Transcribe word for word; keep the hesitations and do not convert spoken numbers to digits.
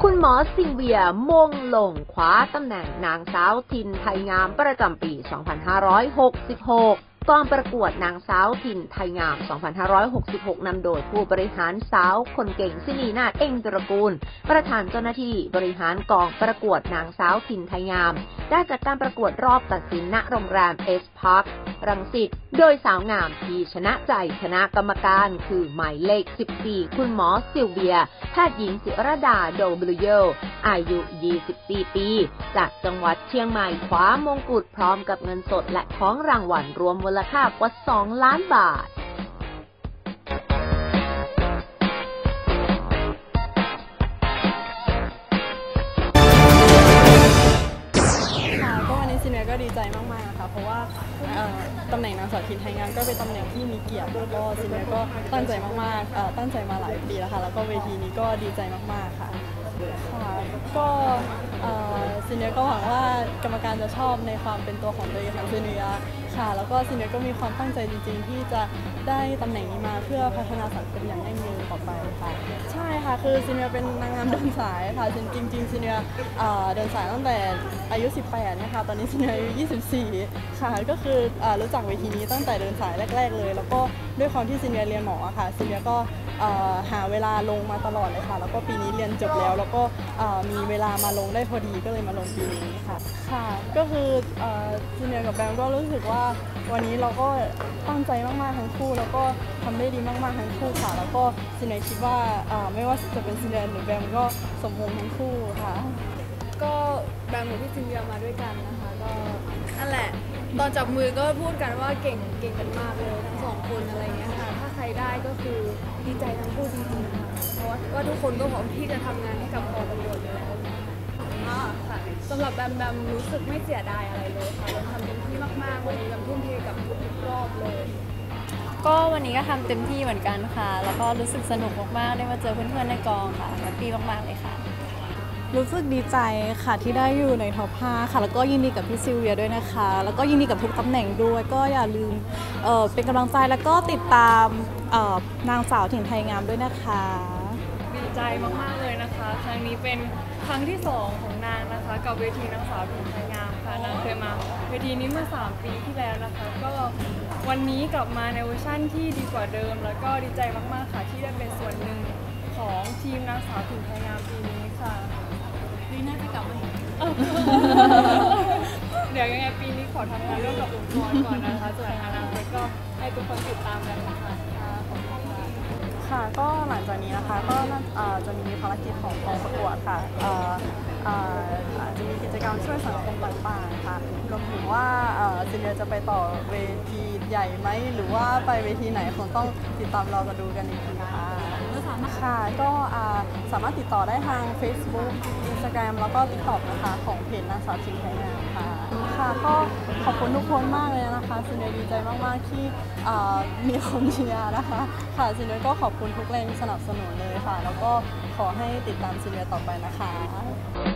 คุณหมอซิลเวียมงลงคว้าตำแหน่งนางสาวถิ่นไทยงามประจำปี สองพันห้าร้อยหกสิบหก กองประกวดนางสาวถิ่นไทยงาม สองพันห้าร้อยหกสิบหก นำโดยผู้บริหารสาวคนเก่งศินีนาถเอ็งตระกูลประธานเจ้าหน้าที่บริหารกองประกวดนางสาวถิ่นไทยงามได้จัดการประกวดรอบตัดสินณโรงแรมเอสพาร์ครังสิตโดยสาวงามที่ชนะใจคณะกรรมการคือหมายเลข สิบสี่ คุณหมอซิลเวียแพทย์หญิงศิรดาโดบลิโยอายุ ยี่สิบสี่ ปีจากจังหวัดเชียงใหม่คว้ามงกุฎพร้อมกับเงินสดและของรางวัลรวมมูลค่ากว่าสองล้านบาทซีเนียก็ดีใจมากๆนะคะเพราะว่าตำแหน่งนางสาวถิ่นไทยงามก็เป็นตำแหน่งที่มีเกียรติแล้วก็ซีเนียก็ตั้งใจมากๆตั้งใจมาหลายปีแล้วค่ะแล้วก็เวทีนี้ก็ดีใจมากๆค่ะค่ะก็ซีเนียก็หวังว่ากรรมการจะชอบในความเป็นตัวของตัวเองของซีเนียค่ะแล้วก็ซีเนียก็มีความตั้งใจจริงๆที่จะได้ตำแหน่งนี้มาเพื่อพัฒนาสังคมอย่างยั่งยืนต่อไปค่ะใช่ค่ะคือซีเนียเป็นนางงามเดินสายค่ะจริงจริงซีเนียเดินสายตั้งแต่อายุสิบแปดนะคะตอนนี้ซีเนียอายุยี่สิบสี่ค่ะก็คือรู้จักเวทีนี้ตั้งแต่เดินสายแรกๆเลยแล้วก็ด้วยความที่ซีเนียเรียนหมอค่ะซีเนียก็หาเวลาลงมาตลอดเลยค่ะแล้วก็ปีนี้เรียนจบแล้วแล้วก็มีเวลามาลงได้พอดีก็เลยมาลงปีนี้ค่ะค่ะก็คือซีเนียกับแบมก็รู้สึกว่าวันนี้เราก็ตั้งใจมากๆทั้งคู่แล้วก็ทำได้ดีมากๆทั้งคู่ค่ะแล้วก็ซีเนียคิดว่าไม่ว่าจะเป็นซีเนียหรือแบมก็สมมงทั้งคู่ค่ะก็แบมกับพี่ซินเวียมาด้วยกันนะคะก็นั่นแหละตอนจับมือก็พูดกันว่าเก่งเก่งกันมากเลยทั้งสองคนอะไรเงี้ยค่ะถ้าใครได้ก็คือดีใจทั้งคู่จริงๆค่ะเพราะว่าทุกคนก็พร้อมที่จะทำงานให้กับกองประกวดเลยค่ะสำหรับแบมแบมรู้สึกไม่เสียดายอะไรเลยค่ะเราทำเต็มที่มากๆวันนี้แบมทุ่มเทกับทุกรอบเลยก็วันนี้ก็ทำเต็มที่เหมือนกันค่ะแล้วก็รู้สึกสนุกมากๆได้มาเจอเพื่อนๆในกองค่ะแฮปปี้มากๆเลยค่ะรู้สึกดีใจค่ะที่ได้อยู่ในท็อปห้าค่ะแล้วก็ยินดีกับพี่ซิลเวียด้วยนะคะแล้วก็ยินดีกับทุกตำแหน่งด้วยก็อย่าลืมเอ่อเป็นกำลังใจแล้วก็ติดตามเอ่อนางสาวถิ่นไทยงามด้วยนะคะดีใจมากๆเลยนะคะครั้งนี้เป็นครั้งที่สองของนางนะคะกับเวทีนางสาวถิ่นไทยงามค่ะนางเคยมาเวทีนี้เมื่อสามปีที่แล้วนะคะก็วันนี้กลับมาในเวอร์ชั่นที่ดีกว่าเดิมแล้วก็ดีใจมากๆค่ะที่ได้เป็นส่วนหนึ่งของทีมนางสาวถิ่นไทยงามปีนี้ค่ะปีหน้าจะกลับมาอีกเดี๋ยวยังไงปีนี้ขอทำงานร่วมกับองค์กรก่อนนะคะส่วนอนาคตก็ให้ทุกคนติดตามกันนะคะขอบคุณค่ะค่ะก็หลังจากนี้นะคะก็จะมีภารกิจของกองประกวดค่ะจะมีกิจกรรมช่วยสังคมต่างๆค่ะรวมถึงว่าซีเนียจะไปต่อเวทีใหญ่ไหมหรือว่าไปเวทีไหนคงต้องติดตามรอกันดูกันอีกทีค่ะค่ะก็สามารถติดต่อได้ทาง Facebook Instagram แล้วก็ ติ๊กต็อก นะคะของเพจนางสาวถิ่นไทยงามค่ะค่ะก็ขอบคุณทุกคนมากเลยนะคะซีเนียดีใจมากๆที่มีคนเชียร์นะคะค่ะซีเนียก็ขอบคุณทุกแรงสนับสนุนเลยค่ะแล้วก็ขอให้ติดตามซีเนียต่อไปนะคะ